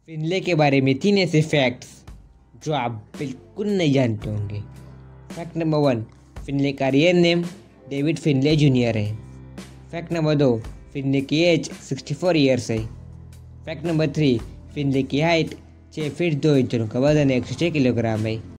फिनले के बारे में 3 ऐसे फैक्ट्स जो आप बिल्कुल नहीं जानते होंगे। फैक्ट नंबर 1, फिनले का real name David Finlay junior है। फैक्ट नंबर 2, फिनले की एज 64 ईयर्स है। फैक्ट नंबर 3, फिनले की हाइट 6 फीट 2 इंच, उनका वजन 106 किलोग्राम है।